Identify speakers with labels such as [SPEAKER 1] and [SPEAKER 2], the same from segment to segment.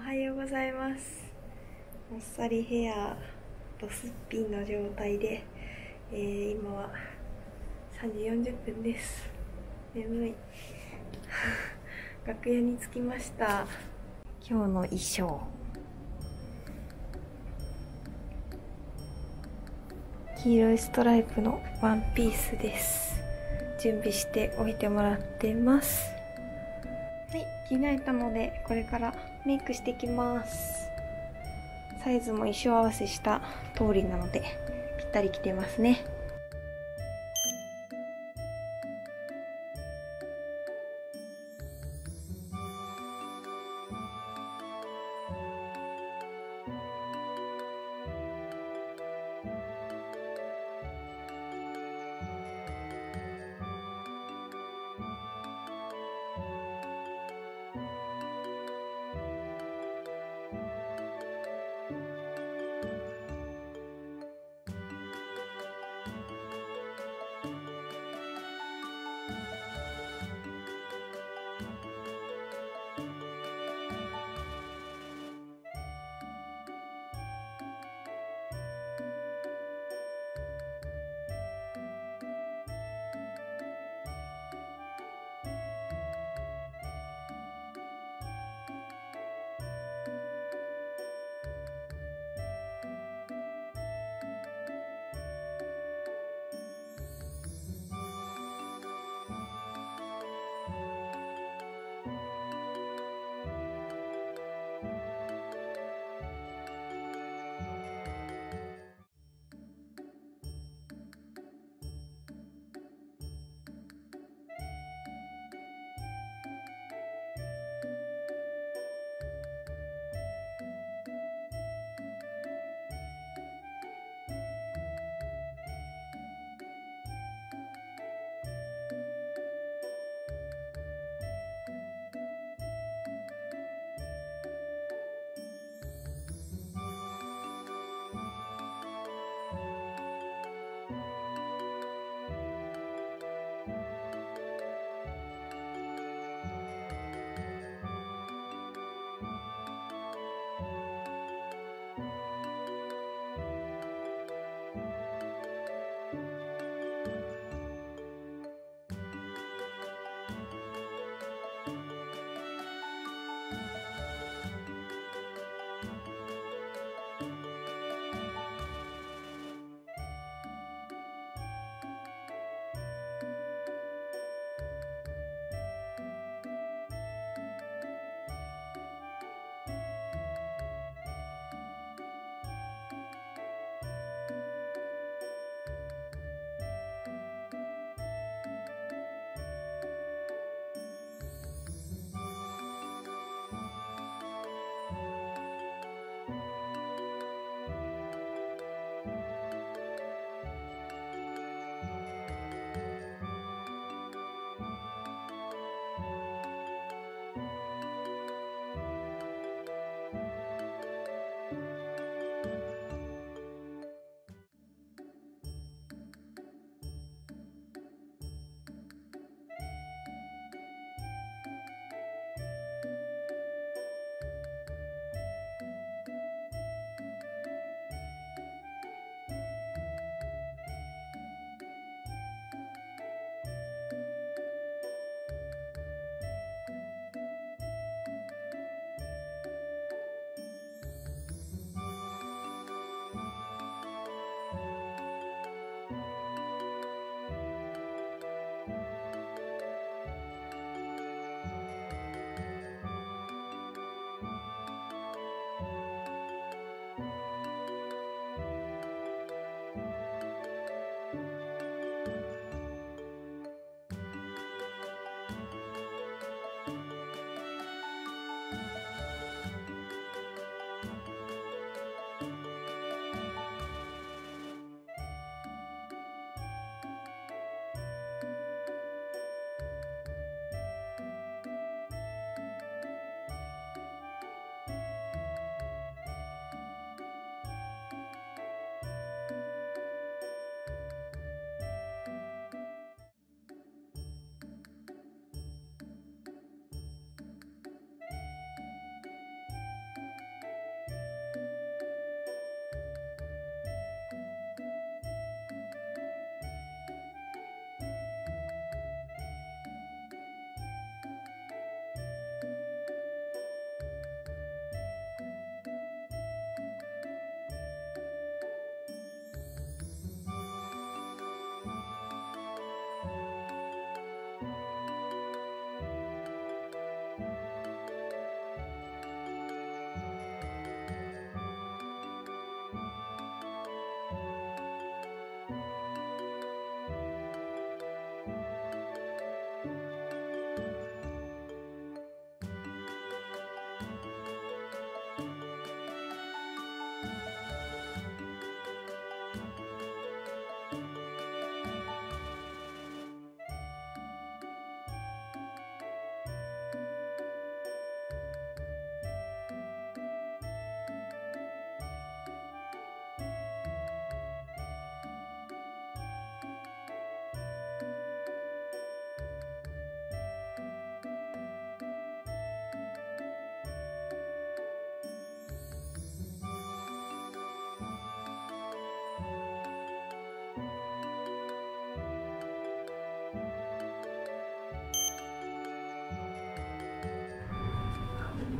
[SPEAKER 1] はようございます。もっさりヘアとすっぴんの状態で、今は3時40分です。眠い。楽屋に着きました。今日の衣装、黄色いストライプのワンピースです。準備しておいてもらってます。はい、着替えたのでこれからメイクしてきます。サイズも衣装合わせした通りなのでぴったり着てますね。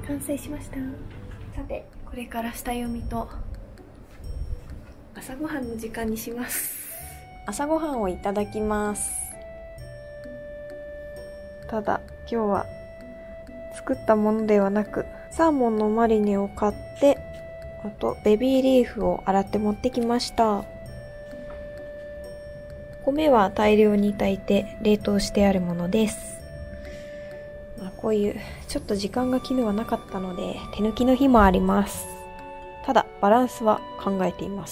[SPEAKER 1] 完成しました。さて、これから下読みと朝ごはんの時間にします。朝ごはんをいただきます。ただ今日は作ったものではなく、サーモンのマリネを買って、あとベビーリーフを洗って持ってきました。米は大量に炊いて冷凍してあるものです。こういうちょっと時間が昨日はなかったので手抜きの日もあります。ただバランスは考えています。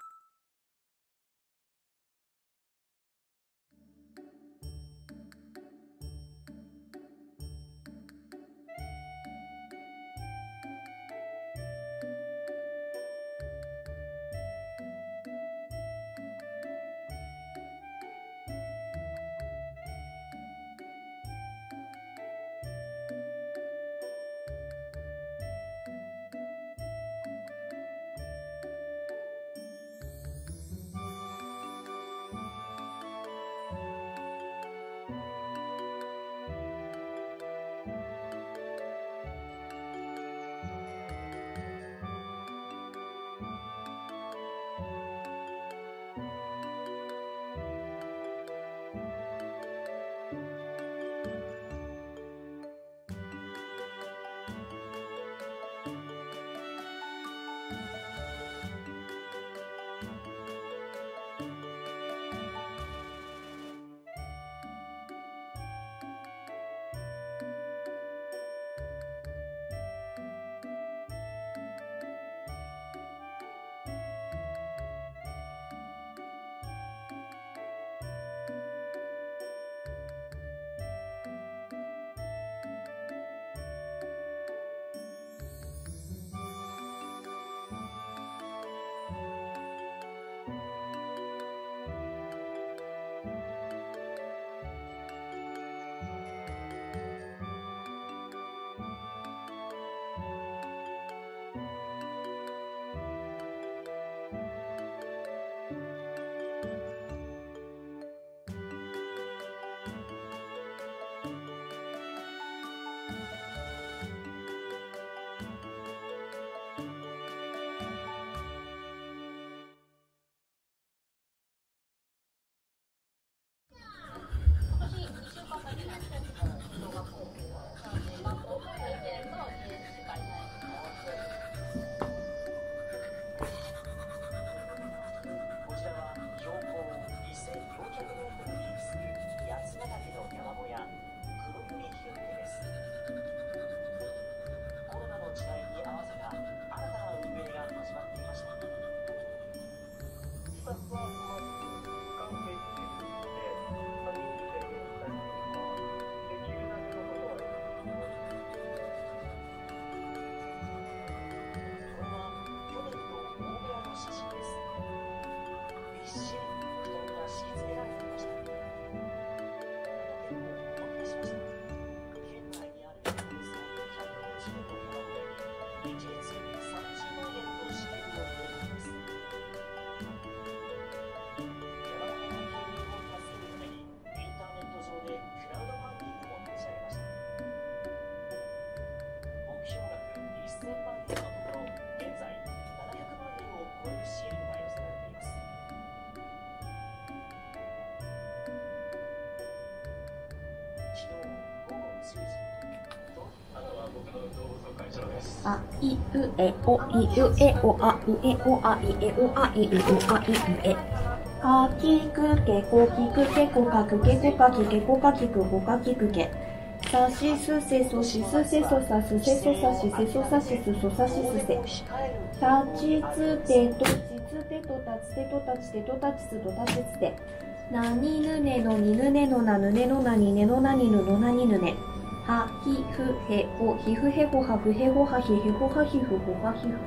[SPEAKER 2] あいうえおいうえおあうえおあいえおあいうあいうえかきくけこきくけこかくけこかきけこかきくこかきくけさしすせそしすせそさすせそさしせそさしすそさしすせたちつてとちつてとたちてとたちてとたちつとたちつてなにぬねのにぬねのなぬねのなにねのなにぬのなにぬねはひふへほひふへほはふへほはひへほはひふほはひふ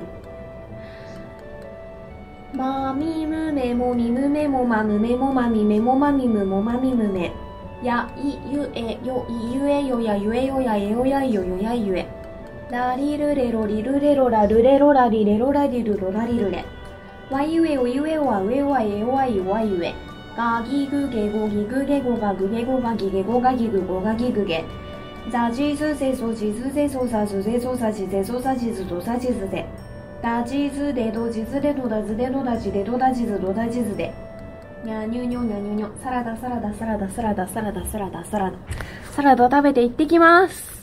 [SPEAKER 2] まみむめもみむめもまむめもまみめもまみむもまみむめやいゆえよいゆえよやゆえよやえよやいよよやいゆえラリルレロリルレロラルレロラリレロラリルロラリルレわゆえおゆえわうえわえわいわゆえがぎぐげごぎぐげごがぐげごがぎげごがぎぐごがぎぐげザジズゼゾジズゼゾザズゼゾザジゼゾザジズドザジズでダジズデドジズデドダズデドダジデドダジズドダジズでにゃにゅにょにゃにゅにょサラダサラダサラダサラダサラダサラダサラダサラダ食べていってきます。